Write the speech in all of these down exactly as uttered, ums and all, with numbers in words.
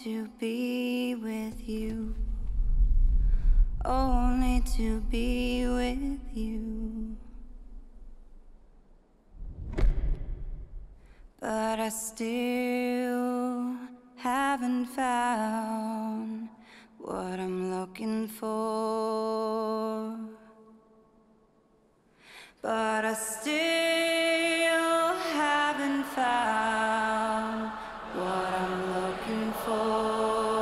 to be with you. Only to be with you. But I still haven't found what I'm looking for. But I still haven't found what I'm looking for.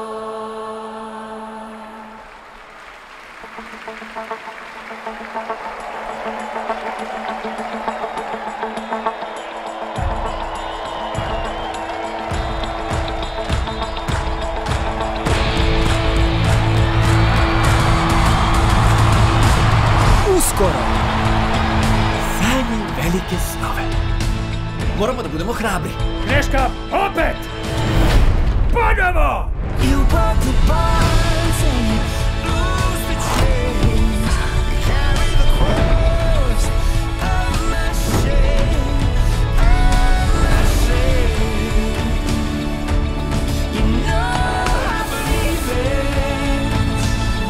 Uskoro! Sanjaj velike snove. Moramo da budemo hrabri. Greška, opet! Ponovo! You broke the bonds and you lose the chains. Carry the cross of my shame, of my shame. You know I believe it.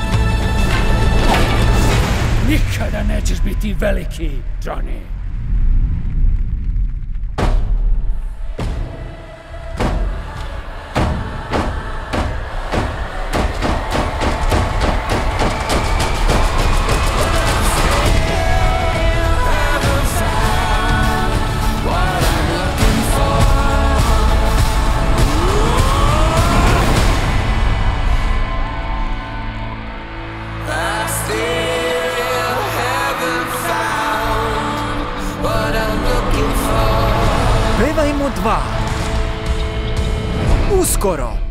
Nikada nećeš biti veliki, Johnny. Pevajmo dva. Uskoro!